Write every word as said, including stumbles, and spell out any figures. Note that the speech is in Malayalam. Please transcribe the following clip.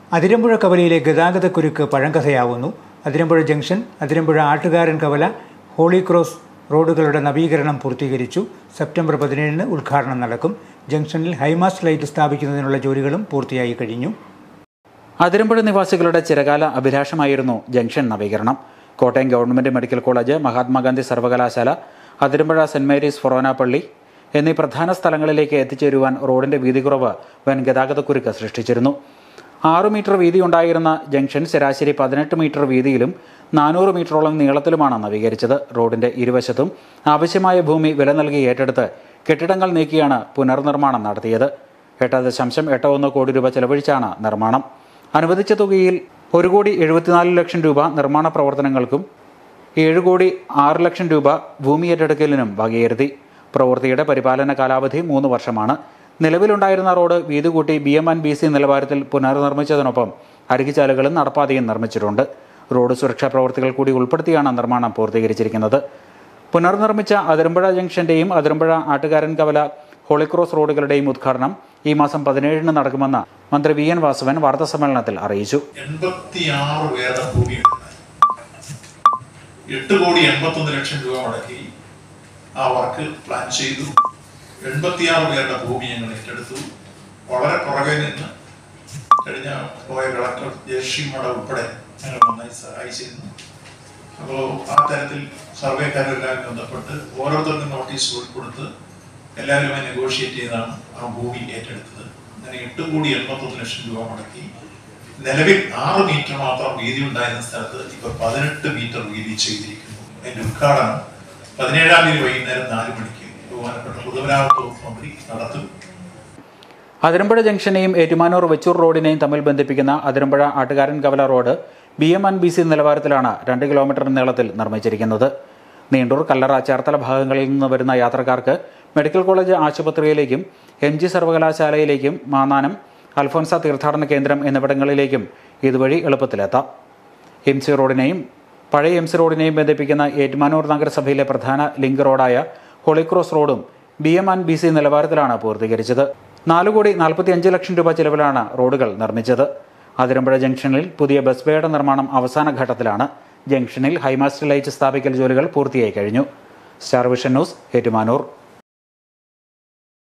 അതിരമ്പുഴ കവലയിലെ ഗതാഗതക്കുരുക്ക് പഴങ്കഥയാവുന്നു. അതിരമ്പുഴ ജംഗ്ഷൻ, അതിരമ്പുഴ ആട്ടുകാരൻ കവല, ഹോളി ക്രോസ് റോഡുകളുടെ നവീകരണം പൂർത്തീകരിച്ചു. സെപ്റ്റംബർ പതിനേഴിന് ഉദ്ഘാടനം നടക്കും. ജംഗ്ഷനിൽ ഹൈമാസ്റ്റ് ലൈറ്റ് സ്ഥാപിക്കുന്നതിനുള്ള ജോലികളും പൂർത്തിയായി കഴിഞ്ഞു. അതിരമ്പുഴ നിവാസികളുടെ ചിരകാല അഭിലാഷമായിരുന്നു ജംഗ്ഷൻ നവീകരണം. Kottayam government medical college, Mahatma Gandhi സർവകലാശാല, അതിരമ്പുഴ സെന്റ് മേരീസ് ഫൊറോന പള്ളി എന്നീ പ്രധാന സ്ഥലങ്ങളിലേക്ക് എത്തിച്ചേരുവാൻ റോഡിന്റെ വീതി കുറവ് വൻ ഗതാഗതക്കുരുക്ക് സൃഷ്ടിച്ചിരുന്നു. ആറു മീറ്റർ വീതി ഉണ്ടായിരുന്ന ജംഗ്ഷൻ ശരാശരി പതിനെട്ട് മീറ്റർ വീതിയിലും നാനൂറ് മീറ്ററോളം നീളത്തിലുമാണ് നവീകരിച്ചത്. റോഡിന്റെ ഇരുവശത്തും ആവശ്യമായ ഭൂമി വില നൽകി ഏറ്റെടുത്ത് കെട്ടിടങ്ങൾ നീക്കിയാണ് പുനർനിർമ്മാണം നടത്തിയത്. എട്ട് ദശാംശം എട്ട് ഒന്ന് കോടി രൂപ ചെലവഴിച്ചാണ് നിർമ്മാണം. അനുവദിച്ച തുകയിൽ ഒരു കോടി എഴുപത്തിനാല് ലക്ഷം രൂപ നിർമ്മാണ പ്രവർത്തനങ്ങൾക്കും ഏഴ് കോടി ആറ് ലക്ഷം രൂപ ഭൂമി ഏറ്റെടുക്കലിനും വകയിരുത്തി. പ്രവൃത്തിയുടെ പരിപാലന കാലാവധി മൂന്ന് വർഷമാണ്. നിലവിലുണ്ടായിരുന്ന റോഡ് വീതി കൂട്ടി B M and B C നിലവാരത്തിൽ പുനർനിർമ്മിച്ചതിനൊപ്പം അരികിച്ചാലുകളും നടപ്പാതയും നിർമ്മിച്ചിട്ടുണ്ട്. റോഡ് സുരക്ഷാ പ്രവൃത്തികൾ കൂടി ഉൾപ്പെടുത്തിയാണ് നിർമ്മാണം പൂർത്തീകരിച്ചിരിക്കുന്നത്. പുനർനിർമ്മിച്ച അതിരമ്പുഴ ജംഗ്ഷന്റെയും അതിരമ്പുഴ ആട്ടുകാരൻ കവല, ഹോളിക്രോസ് റോഡുകളുടെയും ഉദ്ഘാടനം ഈ മാസം പതിനേഴിന് നടക്കുമെന്ന് മന്ത്രി വി എൻ വാസവൻ വാർത്താസമ്മേളനത്തിൽ അറിയിച്ചു. എട്ട് കോടി എൺപത്തൊന്ന് ലക്ഷം രൂപ മുടക്കി ആ വർക്ക് പ്ലാൻ ചെയ്തു. എൺപത്തിയാറ് പേരുടെ ഭൂമി ഞങ്ങൾ ഏറ്റെടുത്തു. വളരെ പുറകെ നിന്ന് കഴിഞ്ഞ പോയ കളക്ടർ ജയശ്രീമട ഉൾപ്പെടെ ഞങ്ങൾ നന്നായി സഹായിച്ചിരുന്നു. അപ്പോൾ ആ തരത്തിൽ സർവേക്കാരെല്ലാം ബന്ധപ്പെട്ട് ഓരോരുത്തർക്കും നോട്ടീസ് കൊടുത്ത് എല്ലാവരുമായി നെഗോഷിയേറ്റ് ചെയ്താണ് ആ ഭൂമി ഏറ്റെടുത്തത്. അങ്ങനെ എട്ട് കോടി എൺപത്തൊന്ന് ലക്ഷം രൂപ മുടക്കി നിലവിൽ ആറ് മീറ്റർ മാത്രം വീതി ഉണ്ടായിരുന്ന സ്ഥലത്ത് ഇപ്പൊ പതിനെട്ട് മീറ്റർ വീതി ചെയ്തിരിക്കുന്നു. അതിന്റെ ഉദ്ഘാടനം പതിനേഴാം തീയതി വൈകുന്നേരം നാല് മണിക്ക് ബഹുമാനപ്പെട്ട പൊതുമരാമത്ത് വകുപ്പ് മന്ത്രി നടത്തും. അതിരമ്പുഴ ജംഗ്ഷനെയും ഏറ്റുമാനൂർ വെച്ചൂർ റോഡിനെയും തമ്മിൽ ബന്ധിപ്പിക്കുന്ന അതിരമ്പുഴ ആട്ടുകാരൻ കവല road B M and B C നിലവാരത്തിലാണ് രണ്ട് കിലോമീറ്റർ നീളത്തിൽ നിർമ്മിച്ചിരിക്കുന്നത്. നീണ്ടൂർ, കല്ലറ, ചേർത്തല ഭാഗങ്ങളിൽ നിന്ന് വരുന്ന യാത്രക്കാർക്ക് മെഡിക്കൽ കോളേജ് ആശുപത്രിയിലേക്കും എം ജി സർവകലാശാലയിലേക്കും മാന്നാനം, അൽഫോൻസ തീർത്ഥാടന കേന്ദ്രം എന്നിവിടങ്ങളിലേക്കും ഇതുവഴി എളുപ്പത്തിലെത്താം. എം സി റോഡിനെയും പഴയ എം സി റോഡിനെയും ബന്ധിപ്പിക്കുന്ന ഏറ്റുമാനൂർ നഗരസഭയിലെ പ്രധാന ലിങ്ക് റോഡായ ഹോളിക്രോസ് റോഡും B M and B C നിലവാരത്തിലാണ് പൂർത്തീകരിച്ചത്. നാല് കോടി നാൽപ്പത്തി അഞ്ച് ലക്ഷം രൂപ ചെലവിലാണ് റോഡുകൾ നിർമ്മിച്ചത്. അതിരമ്പുഴ ജംഗ്ഷനിൽ പുതിയ ബസ് ബേയുടെ നിർമ്മാണം അവസാന ഘട്ടത്തിലാണ്. ജംഗ്ഷനിൽ ഹൈമാസ്റ്റ് ലൈറ്റ് സ്ഥാപിക്കൽ ജോലികൾ പൂർത്തിയായി കഴിഞ്ഞു. Star Vision News, Ettumanoor.